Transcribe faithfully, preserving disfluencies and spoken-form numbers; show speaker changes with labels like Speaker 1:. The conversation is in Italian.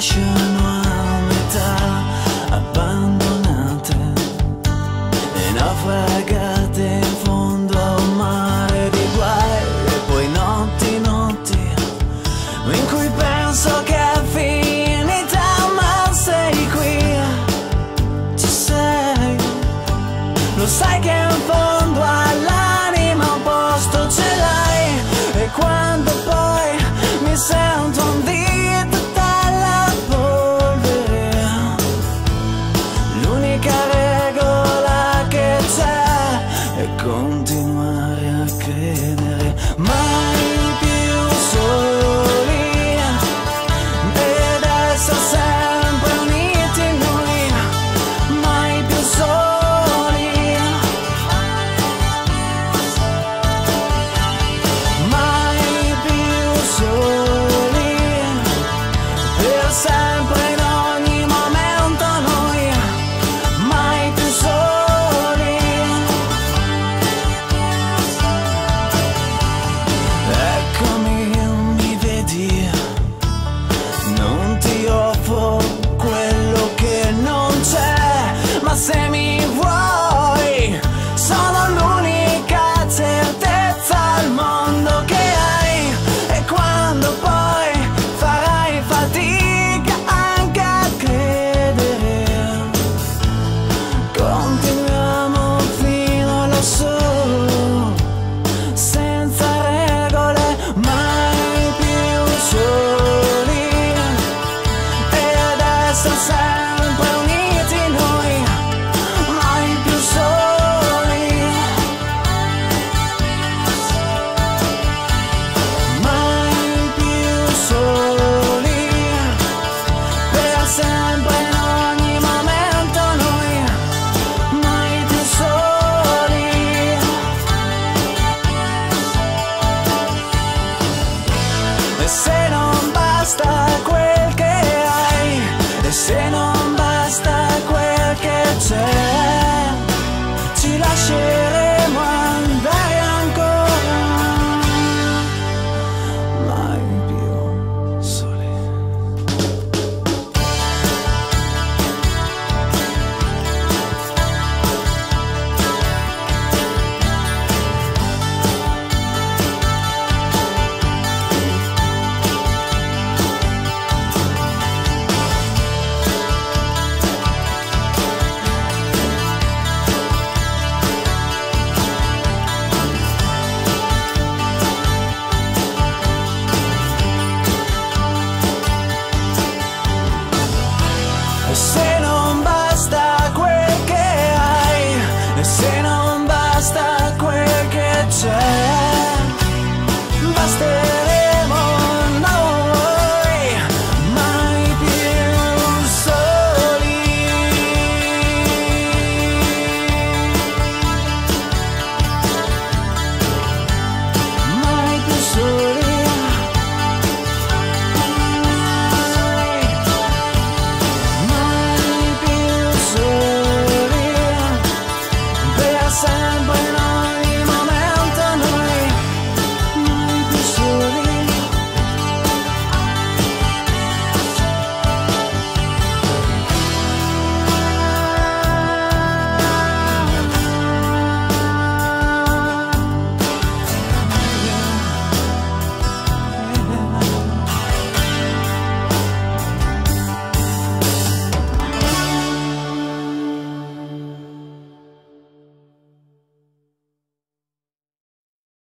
Speaker 1: lasciano a metà, abbandonate e naufragate in fondo a un mare di guai. E poi notti, notti in cui penso che è finita, ma sei qui, ci sei. Lo sai che in fondo all'anima un posto ce l'hai, e quando poi mi sento un dito dalla polvere, l'unica regola che c'è è continuare a credere. Mai più soli ed essere sempre uniti noi, mai più soli, mai più soli, per sempre in ogni momento noi, mai più soli. Eccomi, mi vedi, non ti offro quello che non c'è, ma se mi vuoi sono l'unica certezza al mondo che hai. E quando poi farai fatica anche a credere, continuiamo fino lassù, senza regole, mai più soli ed essere sempre uniti noi, mai più soli, mai più soli, per sempre in ogni momento noi, mai più soli. E se non basta quel che hai, e se non basta quel che c'è, ci lasceremo andare ancora, mai più soli. E se non basta quel che hai, e se non basta quel che c'è, basteremo noi, mai più soli, mai più soli, mai più soli, per sempre.